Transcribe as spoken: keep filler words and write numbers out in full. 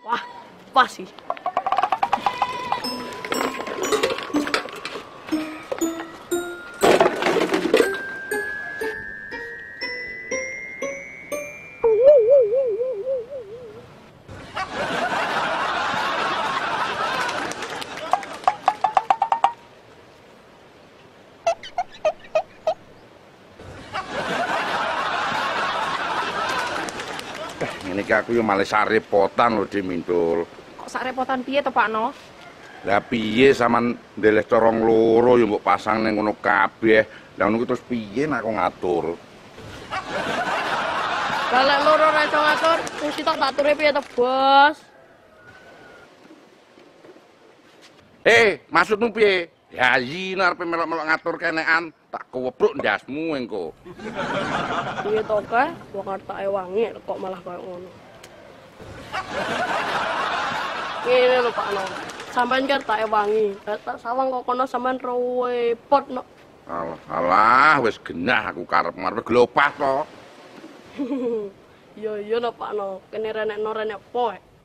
Wah, pas sih. Ini aku yo malah sarepotan lho Di Mindul. Kok sarepotan piye to Pak No? Lah piye sampean ndeleh corong loro yo mbok pasang ning ngono kabeh. Lah ngono terus piye nek aku ngatur? Lah lek loro ra iso ngatur, wis tak ature piye to, Bos? Eh, maksudmu piye? Ya iya arepe melok-melok ngatur kenekan, tak kewebruk ndasmu engko. Piye to kae? Wong artake wangi kok malah koyo ngono. Ngene lho Pak No. Sampeyan ki artake wangi. Tak sawang kok kono sampean repot no. Alah, alah wis genah aku karepmu arep glopah to. Iya iya lho Pak No. Kene renekno renek poe.